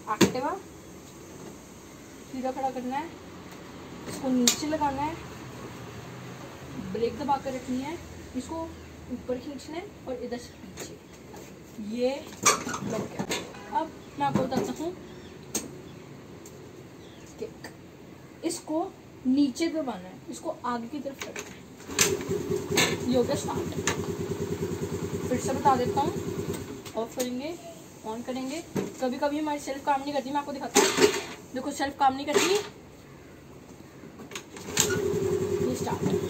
Activa, सीधा खड़ा करना है, इसको नीचे लगाना है, ब्रेक दबा कर रखनी है, इसको ऊपर खींचना है और इधर से पीछे, ये लग गया। अब मैं आपको बताता हूँ किक, इसको नीचे दबाना है, इसको आगे की तरफ रखना है, ये हो गया स्टार्ट। फिर से बता देता हूँ, ऑफ करेंगे, ऑन करेंगे। कभी कभी हमारी सेल्फ काम नहीं करती, मैं आपको दिखाता हूँ, देखो सेल्फ काम नहीं करती, ये स्टार्ट है।